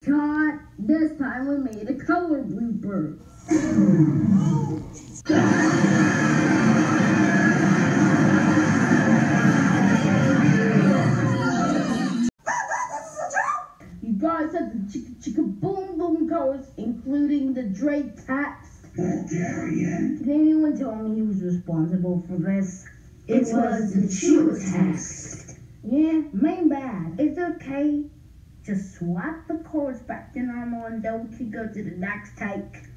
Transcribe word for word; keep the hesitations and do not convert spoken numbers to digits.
Cut! This time we made a color blooper. You guys have the chicka chicka boom boom colors, including the Drake text. Bulgarian. Can anyone tell me who's responsible for this? It was the Chua text. Yeah, main bad. It's okay. Just swap the colors back to normal and then we can go to the next take.